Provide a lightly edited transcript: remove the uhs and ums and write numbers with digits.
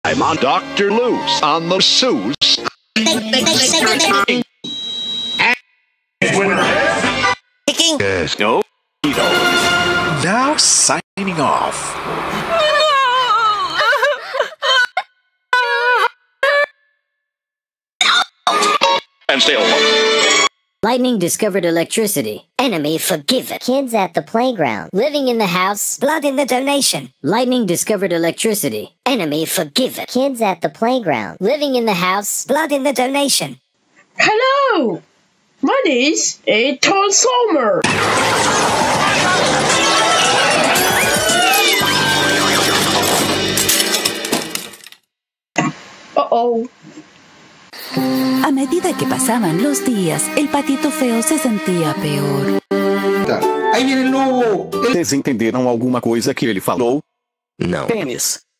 I'm on Dr. Loose on the Seuss. Yes, no. Now signing off. And stay alone. Lightning discovered electricity. Enemy forgiven. Kids at the playground. Living in the house. Blood in the donation. Lightning discovered electricity. Enemy forgiven. Kids at the playground. Living in the house. Blood in the donation. Hello! What is a transformer? Uh-oh. A medida que pasaban los días, el patito feo se sentía peor. Aí viene el lobo. Vocês entenderam alguma coisa que ele falou? Não. Tênis.